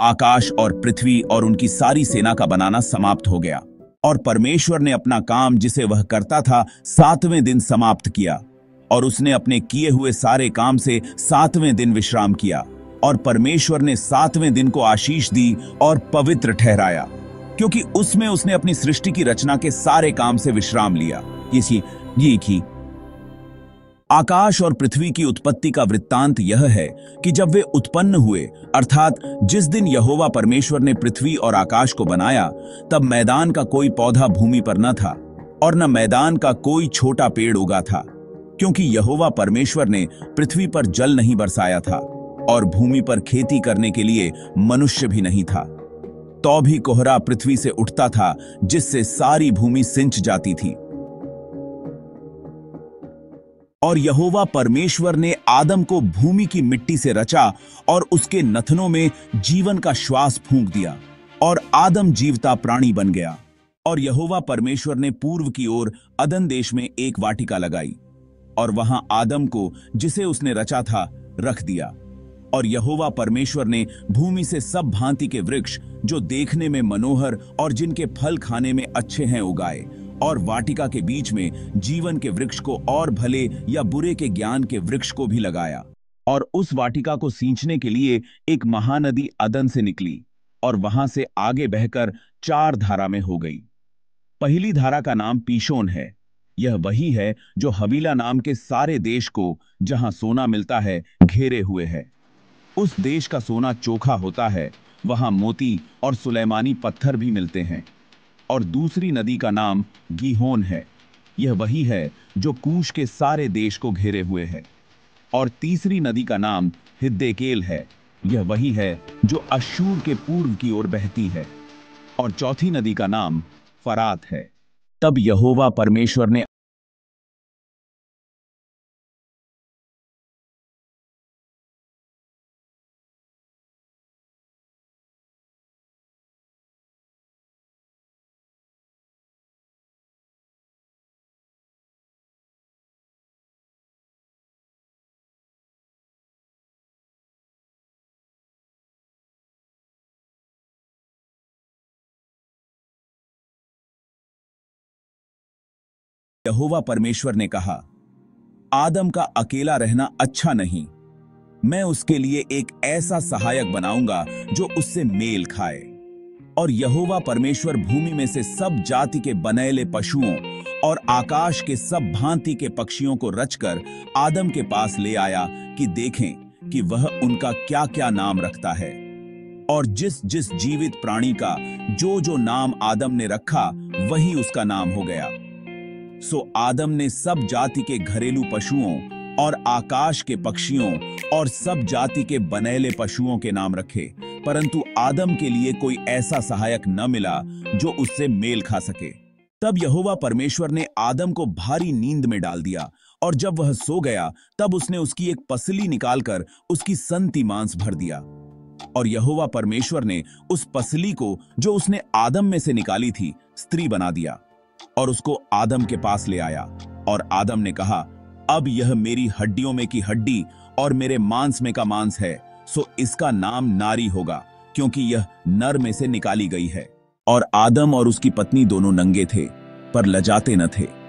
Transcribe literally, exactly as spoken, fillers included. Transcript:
आकाश और पृथ्वी और उनकी सारी सेना का बनाना समाप्त हो गया और परमेश्वर ने अपना काम जिसे वह करता था सातवें दिन समाप्त किया और उसने अपने किए हुए सारे काम से सातवें दिन विश्राम किया और परमेश्वर ने सातवें दिन को आशीष दी और पवित्र ठहराया क्योंकि उसमें उसने अपनी सृष्टि की रचना के सारे काम से विश्राम लिया। इसी ये की आकाश और पृथ्वी की उत्पत्ति का वृत्तांत यह है कि जब वे उत्पन्न हुए अर्थात जिस दिन यहोवा परमेश्वर ने पृथ्वी और आकाश को बनाया, तब मैदान का कोई पौधा भूमि पर न था और न मैदान का कोई छोटा पेड़ उगा था, क्योंकि यहोवा परमेश्वर ने पृथ्वी पर जल नहीं बरसाया था और भूमि पर खेती करने के लिए मनुष्य भी नहीं था। तो भी कोहरा पृथ्वी से उठता था जिससे सारी भूमि सिंच जाती थी। और यहोवा परमेश्वर ने आदम को भूमि की मिट्टी से रचा और उसके नथनों में जीवन का श्वास फूंक दिया और आदम जीवता प्राणी बन गया। और यहोवा परमेश्वर ने पूर्व की ओर अदन देश में एक वाटिका लगाई और वहां आदम को जिसे उसने रचा था रख दिया। और यहोवा परमेश्वर ने भूमि से सब भांति के वृक्ष जो देखने में मनोहर और जिनके फल खाने में अच्छे हैं उगाए और वाटिका के बीच में जीवन के वृक्ष को और भले या बुरे के ज्ञान के वृक्ष को भी लगाया। और उस वाटिका को सींचने के लिए एक महानदी अदन से निकली और वहां से आगे बहकर चार धारा में हो गई। पहली धारा का नाम पीशोन है। यह वही है जो हवीला नाम के सारे देश को, जहां सोना मिलता है, घेरे हुए है। उस देश का सोना चोखा होता है, वहां मोती और सुलेमानी पत्थर भी मिलते हैं। और दूसरी नदी का नाम गीहोन है। यह वही है जो कूश के सारे देश को घेरे हुए है। और तीसरी नदी का नाम हिद्देकेल है। यह वही है जो अश्शूर के पूर्व की ओर बहती है। और चौथी नदी का नाम फरात है। तब यहोवा परमेश्वर ने यहोवा परमेश्वर ने कहा, आदम का अकेला रहना अच्छा नहीं, मैं उसके लिए एक ऐसा सहायक बनाऊंगा जो उससे मेल खाए। और यहोवा परमेश्वर भूमि में से सब जाति के बनैले पशुओं और आकाश के सब भांति के पक्षियों को रचकर आदम के पास ले आया कि देखें कि वह उनका क्या क्या नाम रखता है। और जिस जिस जीवित प्राणी का जो जो नाम आदम ने रखा वही उसका नाम हो गया। सो आदम ने सब जाति के घरेलू पशुओं और आकाश के पक्षियों और सब जाति के बनैले पशुओं के नाम रखे, परंतु आदम के लिए कोई ऐसा सहायक न मिला जो उससे मेल खा सके। तब यहोवा परमेश्वर ने आदम को भारी नींद में डाल दिया और जब वह सो गया तब उसने उसकी एक पसली निकालकर उसकी संति मांस भर दिया। और यहोवा परमेश्वर ने उस पसली को जो उसने आदम में से निकाली थी स्त्री बना दिया और उसको आदम के पास ले आया। और आदम ने कहा, अब यह मेरी हड्डियों में की हड्डी और मेरे मांस में का मांस है, सो इसका नाम नारी होगा, क्योंकि यह नर में से निकाली गई है। और आदम और उसकी पत्नी दोनों नंगे थे, पर लजाते न थे।